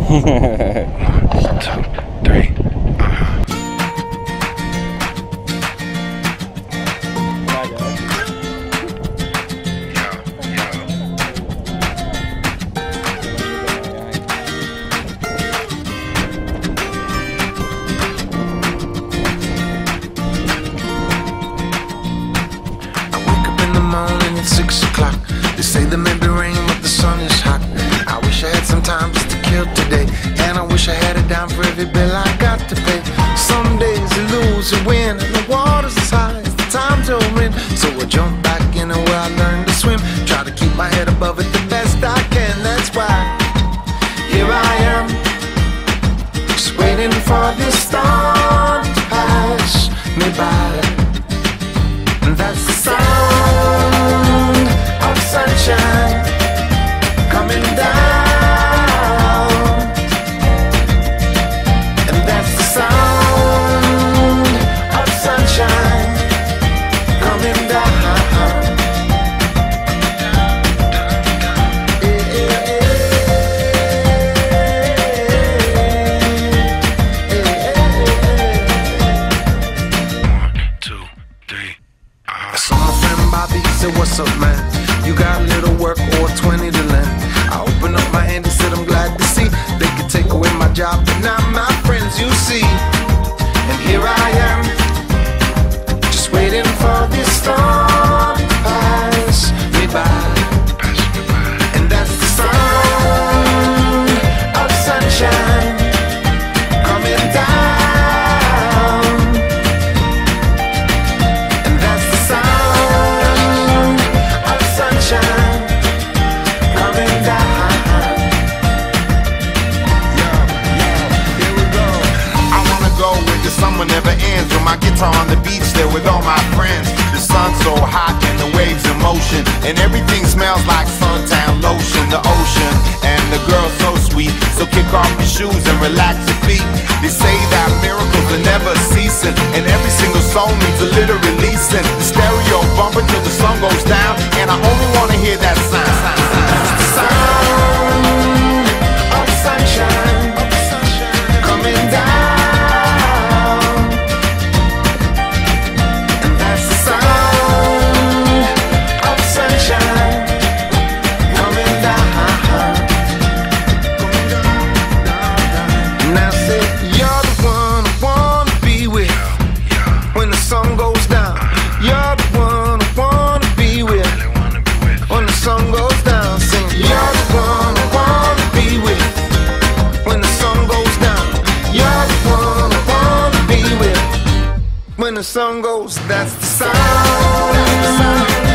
1, 2, 3. Morning at 6 o'clock. They say there may be rain, but the sun is hot. I wish I had some time just to kill today, and I wish I had it down for every bill I got to pay. Some days you lose and win, and the water's as high as the times you're in. So I jump back in where I learned to swim. Try to keep my head above it the best I can. That's why here I am, just waiting for this storm to pass me by. And that's the sound of sunshine coming down. And that's the sound of sunshine coming down. What's up, man? You got a little work or 20 to lend? I open up my hand and said I'm glad to see they could take away my job, but not my friends, you see. And here I am, just waiting for this storm to pass me by. And that's the sound of sunshine coming down. And that's the sound coming down. Here we go. I wanna go where the summer never ends, with my guitar on the beach there with all my friends. The sun's so hot and the waves in motion, and everything smells like suntan lotion. The ocean and the girl so sweet, so kick off your shoes and relax your feet. They say that miracles are never ceasing, and every single song needs a little releasing. The stereo bumper till the sun goes down, and I only wanna hear that sound. That's the sound of sunshine coming down. And that's the sound of sunshine coming down. And I say you're the one I wanna be with when the sun goes down. You're the one I wanna be with when the sun goes down. Sing, you're the one I wanna be with when the sun goes down. You're the one I wanna be with when the sun goes. That's the sound.